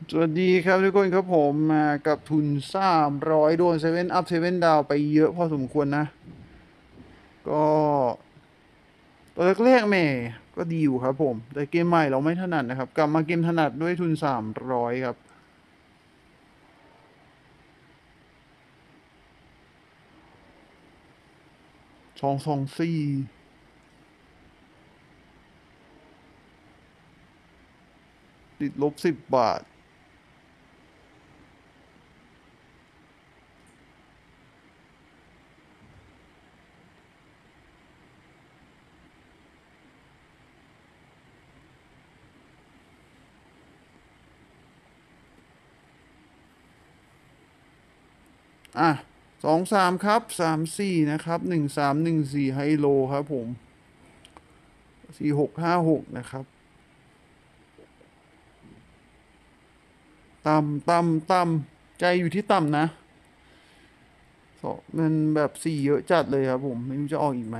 สวัสดีครับทุกคนครับผมมากับทุน300โดนเซเว่นอัพเซเว่นดาวไปเยอะพอสมควรนะก็ตัวแรกๆแหม่ก็ดีอยู่ครับผมแต่เกมใหม่เราไม่ถนัดนะครับกลับมาเกมถนัดด้วยทุน300ครับ224ติดลบ10 บาทอ่ะ23ครับ34นะครับ1314ไฮโลครับผม4656นะครับต่ำใจอยู่ที่ต่ำนะสองมันแบบสี่เยอะจัดเลยครับผมไม่รู้จะออกอีกไหม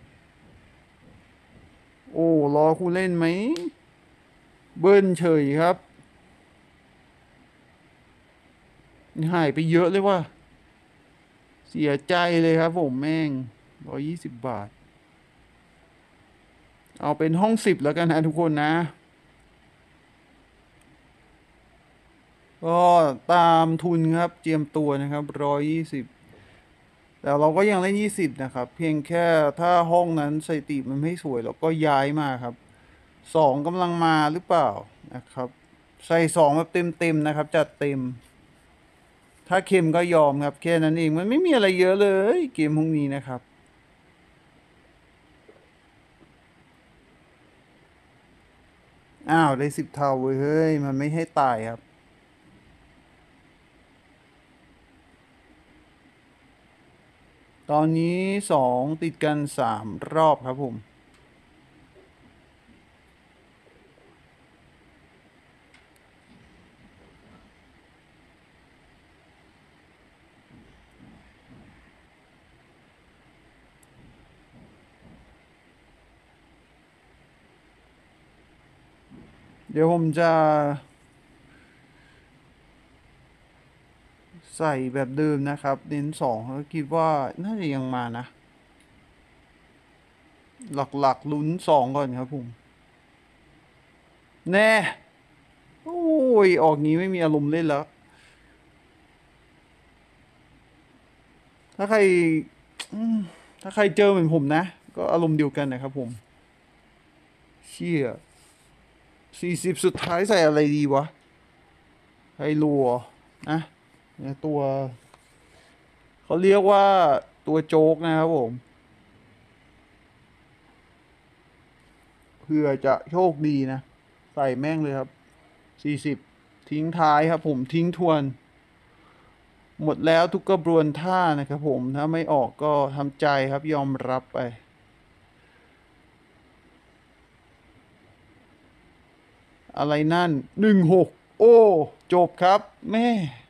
โอ้รอคู่เล่นไหมเบิ้ลเฉยครับหายไปเยอะเลยว่ะเสียใจเลยครับผมแม่ง120 บาทเอาเป็นห้อง10แล้วกันนะทุกคนนะก็ตามทุนครับเจียมตัวนะครับ120แต่เราก็ยังเล่น20นะครับเพียงแค่ถ้าห้องนั้นสถิติมันไม่สวยเราก็ย้ายมาครับสองกำลังมาหรือเปล่านะครับใส่สองแบบเต็มๆนะครับจัดเต็มถ้าเค็มก็ยอมครับแค่นั้นเองมันไม่มีอะไรเยอะเลยเกมพวกนี้นะครับ อ้าวได้10 เท่าเว้ยเฮ้ยมันไม่ให้ตายครับตอนนี้2ติดกัน3 รอบครับผมเดี๋ยวผมจะใส่แบบเดิมนะครับเน้น2แล้วคิดว่าน่าจะยังมานะหลักๆลุ้น2ก่อนครับผมแน่โอ้ยออกงี้ไม่มีอารมณ์เล่นแล้วถ้าใครอืมถ้าใครเจอเหมือนผมนะก็อารมณ์เดียวกันนะครับผมเชี่ย40สุดท้ายใส่อะไรดีวะไฮรัวนะเนี่ยตัวเขาเรียกว่าตัวโจ๊กนะครับผม เพื่อจะโชคดีนะ ใส่แม่งเลยครับ40ทิ้งท้ายครับผมทิ้งทวนหมดแล้วทุกกระบวนท่านะครับผมถ้าไม่ออกก็ทำใจครับยอมรับไปอะไรนั่น16โอ้จบครับแม่